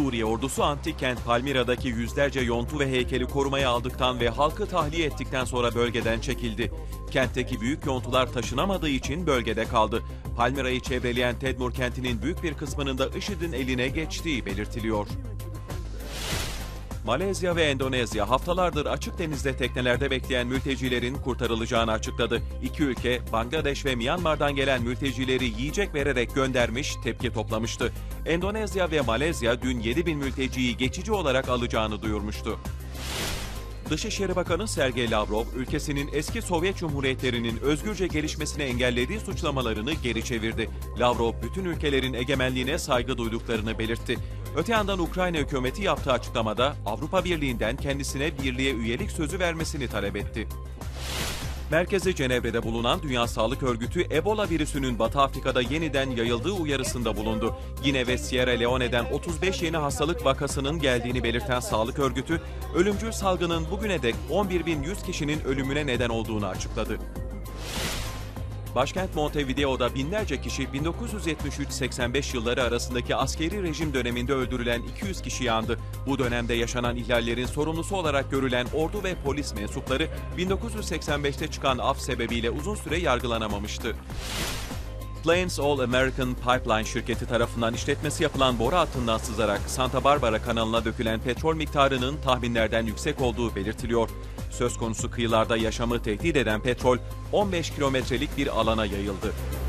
Suriye ordusu antik kent Palmira'daki yüzlerce yontu ve heykeli korumaya aldıktan ve halkı tahliye ettikten sonra bölgeden çekildi. Kentteki büyük yontular taşınamadığı için bölgede kaldı. Palmira'yı çevreleyen Tedmur kentinin büyük bir kısmının da IŞİD'in eline geçtiği belirtiliyor. Malezya ve Endonezya haftalardır açık denizde teknelerde bekleyen mültecilerin kurtarılacağını açıkladı. İki ülke, Bangladeş ve Myanmar'dan gelen mültecileri yiyecek vererek göndermiş, tepki toplamıştı. Endonezya ve Malezya dün 7.000 mülteciyi geçici olarak alacağını duyurmuştu. Dışişleri Bakanı Sergey Lavrov, ülkesinin eski Sovyet Cumhuriyetlerinin özgürce gelişmesini engellediği suçlamalarını geri çevirdi. Lavrov, bütün ülkelerin egemenliğine saygı duyduklarını belirtti. Öte yandan Ukrayna hükümeti yaptığı açıklamada Avrupa Birliği'nden kendisine birliğe üyelik sözü vermesini talep etti. Merkezi Cenevre'de bulunan Dünya Sağlık Örgütü, Ebola virüsünün Batı Afrika'da yeniden yayıldığı uyarısında bulundu. Gine ve Sierra Leone'den 35 yeni hastalık vakasının geldiğini belirten Sağlık Örgütü, ölümcül salgının bugüne dek 11.100 kişinin ölümüne neden olduğunu açıkladı. Başkent Montevideo'da binlerce kişi 1973-85 yılları arasındaki askeri rejim döneminde öldürülen 200 kişi yandı. Bu dönemde yaşanan ihlallerin sorumlusu olarak görülen ordu ve polis mensupları 1985'te çıkan af sebebiyle uzun süre yargılanamamıştı. Plains All American Pipeline şirketi tarafından işletmesi yapılan boru hattından sızarak Santa Barbara kanalına dökülen petrol miktarının tahminlerden yüksek olduğu belirtiliyor. Söz konusu kıyılarda yaşamı tehdit eden petrol 15 kilometrelik bir alana yayıldı.